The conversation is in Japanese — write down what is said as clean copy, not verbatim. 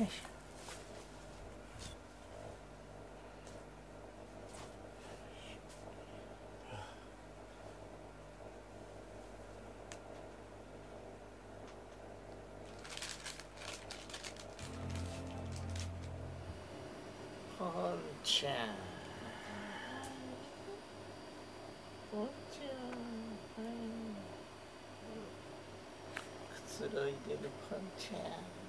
よいしょ。ポンちゃん、ポンちゃん、はい、くつろいでるポンちゃん。